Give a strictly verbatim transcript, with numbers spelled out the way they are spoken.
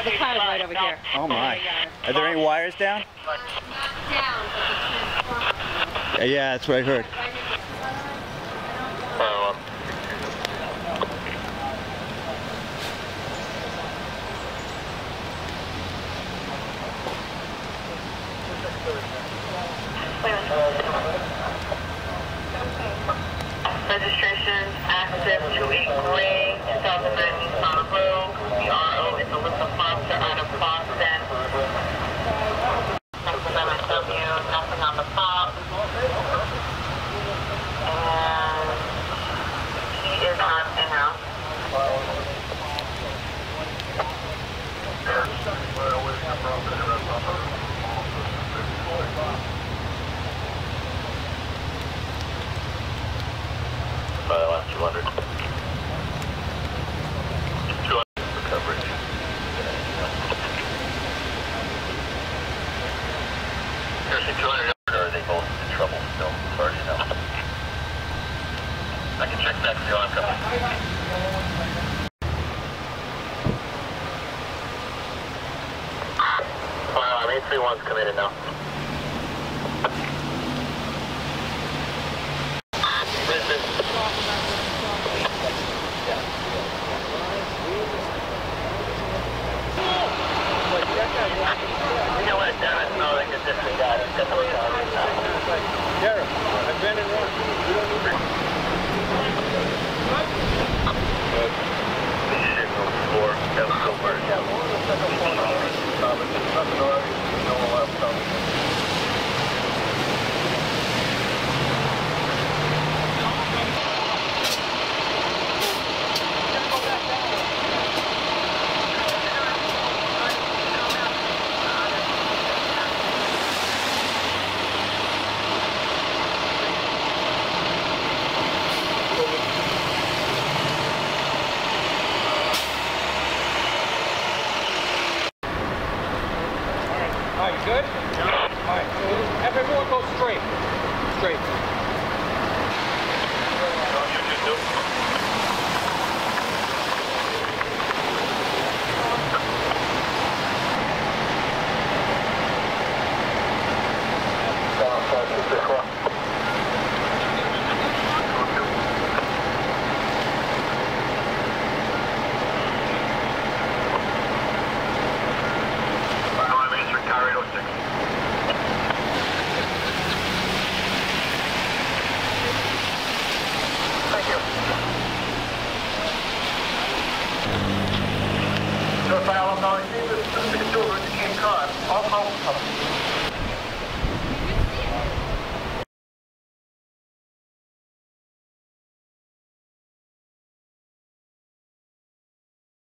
The car's right over here. Oh my. Are there any wires down? Down. Yeah, that's what I heard. Um, registration active to a gray two thousand nine Nissan Rogue. The R O is Alyssa Foster out of Boston. Nothing M S W, nothing on the top. And he is not in-house. By the last two hundred. two hundred for coverage. Seriously, two hundred, or are they both in trouble still? Sorry to know. I can check back with you on coming. Well, eight three one's coming in now. I've been in one. You don't need All right, you good? Yeah. All right, so everyone goes straight. Straight. So if I allow you to do it, you can't cut. I'll